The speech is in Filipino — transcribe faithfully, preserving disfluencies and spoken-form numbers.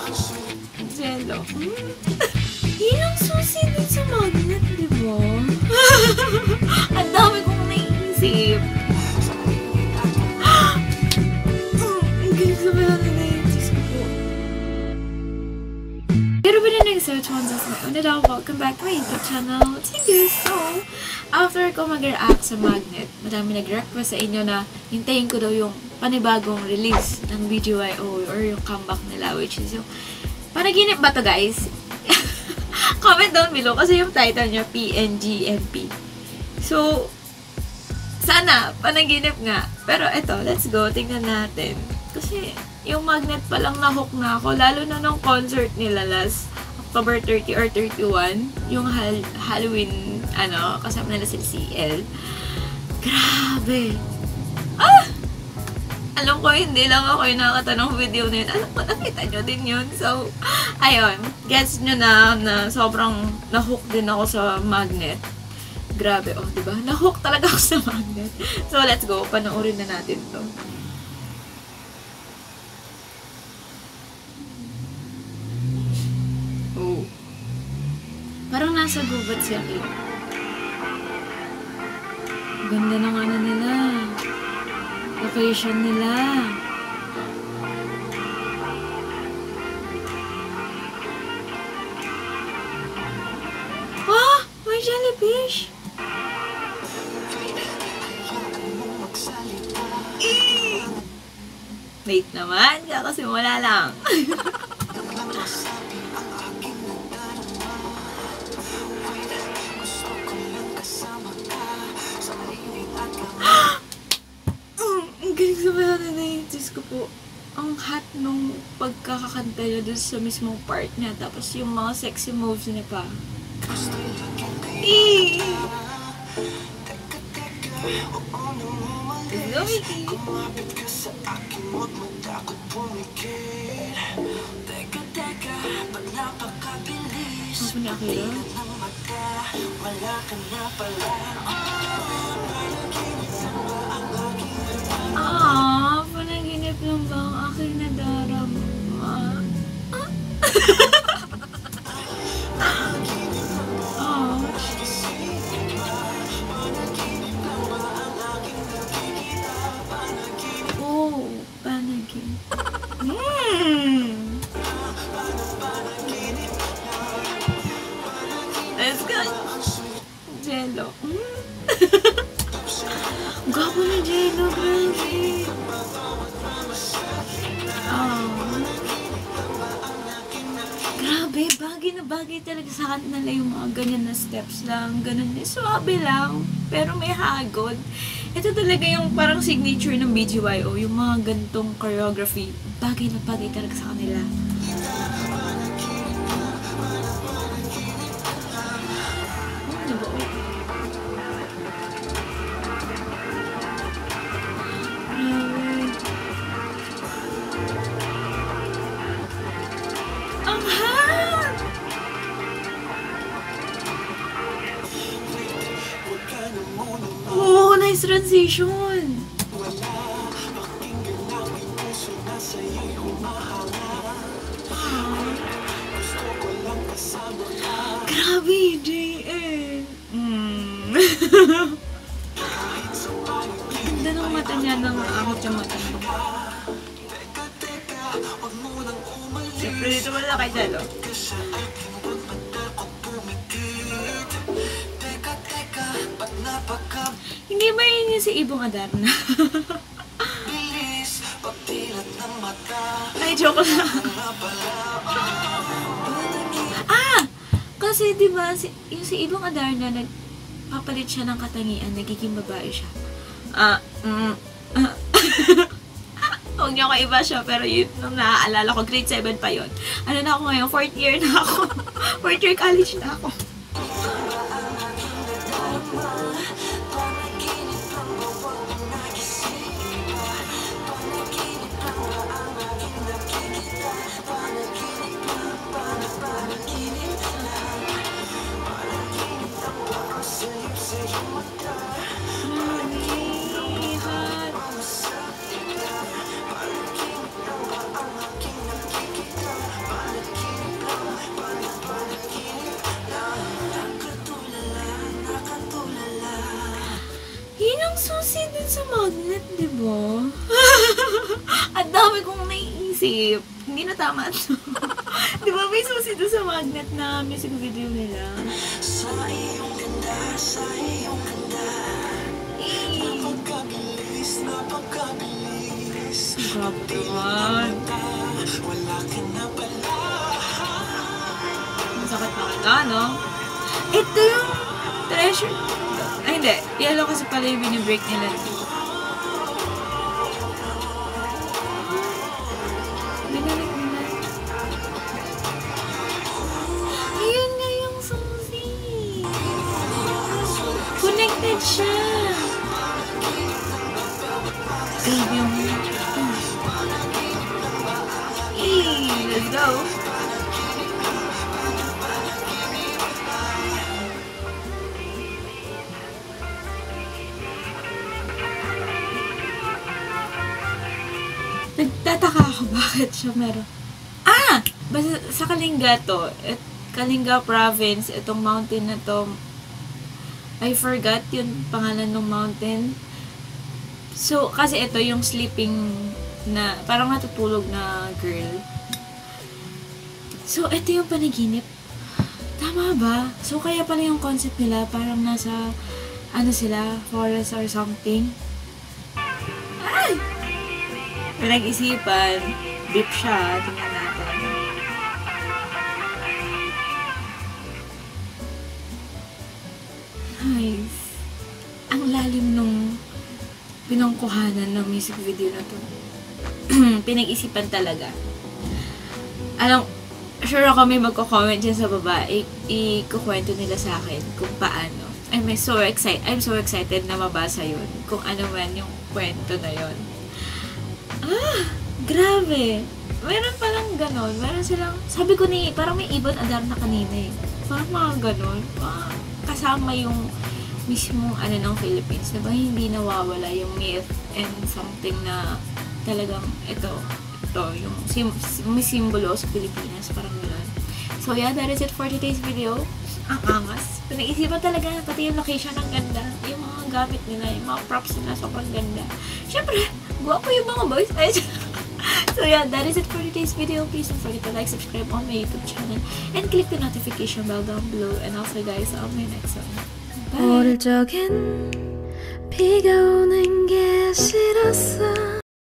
Jello. Hmm? Yun ang susi din sa magnet, di ba? Ang dami kong naisip. Ang galing sa mga naisip ko. Pero ba na nag-search one sa mga una daw, welcome back to my YouTube channel. Thank you. So, after ko mag-react sa magnet, madami nag-request sa inyo na hintayin ko daw yung panibagong release ng B G Y O or yung comeback nila, which is yung panaginip ba to, guys? Comment down below kasi yung title niya P N G M P. So, sana panaginip nga. Pero eto, let's go. Tingnan natin. Kasi yung magnet pa lang na-hook na ako. Lalo na nung concert nila last October thirty or thirty-one. Yung Hal Halloween, ano, kasama nila si C L. Grabe! Ah! Alam ko, hindi lang ako yung nakatanong video na yun. Alam ko, nakita nyo din yun. So, ayun. Gets nyo na na sobrang na-hook din ako sa magnet. Grabe, oh, diba? Na-hook talaga ako sa magnet. So, let's go. Panoorin na natin to. Oh. Parang nasa gubat siya, Kim. Ganda ng ano nila. Location nila. Ah! May jellyfish! Eee! Wait naman, kakasimula lang. Galing sa mga nanay-Diyos ko po. Ang hot nung pagkakakanta niya dun sa mismong part niya. Tapos yung mga sexy moves niya pa. Eee! Let's go, Mickey! Ako na Akira? Ah, panaginip lang ba ang aking nadarama? Ah. Oh. Oh, panaginip. Hmm. Let's go. Jello. Hmm. Gwapo ni Jello, grabe. Oh. Grabe, bagay na bagay talaga sa kanila yung mga ganyan na steps lang. Ganun din. Suwabe lang. Pero may hagod. Ito talaga yung parang signature ng B G Y O. Yung mga gantong choreography. Bagay na bagay talaga sa kanila. Oh, nice transition. Grabe, J N. Mm. Ganda ng mata niya, ng akot yung mata niya. Siyempre, dito mo na kay Jello. Hindi ba yun yung si Ibong Adarna? Ay, joke lang. Ah! Kasi diba, si, yung si Ibong Adarna, nagpapalit siya ng katangian, nagiging babae siya. Ah, mm, ah. Huwag niyo ako iba siya, pero yun, nung naaalala ko, grade seven pa yun. Ano na ako ngayon? Fourth year na ako. Fourth year college na ako. sa magnet, di ba? Ang dami kong naiisip. Hindi na tama ito. Di ba may susi doon sa magnet na music video nila? Sa iyong ganda, sa iyong ganda. Napagkabilis, napagkabilis. Grabe naman. Wala ka na pala. Masakit na kita, no? Ito yung treasure. Ay, hindi. Yellow kasi pala yung binibreak nila. Binalik nila. Ayun nga yung susi. Connected siya. Grabe yung... Eee, let's go. Nagtataka ako bakit siya meron. Ah! Basta sa Kalinga to. At Kalinga province. Itong mountain na to. I forgot yung pangalan ng mountain. So, kasi ito yung sleeping na, parang natutulog na girl. So, ito yung panaginip. Tama ba? So, kaya pala yung concept nila, parang nasa, ano sila, forest or something. Ay! Pinag-isipan, beep siya, tingnan natin. Nice. Ang lalim nung pinangkuhanan ng music video na to. Pinag-isipan talaga. Alam, sure ako may magko-comment dyan sa baba, i-kukwento nila sa akin kung paano. I'm so excited, I'm so excited na mabasa yun, kung ano man yung kwento na yun. Ah, grabe. Meron palang ganon. Meron silang, sabi ko ni, parang may ibon adar na kanina eh. Parang mga ganon. Ah, kasama yung mismong ano ng Philippines. Diba hindi nawawala yung myth and something na talagang ito, ito, yung sim, may simbolo sa Pilipinas. Parang gano'n. So yeah, that is it for today's video. Ang angas. Pinag-isipan talaga, pati yung location ang ganda. Yung mga gamit nila, yung mga props nila, sobrang ganda. Siyempre, guwapo yung mga boys. So yeah, that is it for today's video. Please don't forget to like, subscribe on my YouTube channel, and click the notification bell down below. And also guys, I'll see you next one. Bye! 오를 적엔 비가 오는 게 싫었어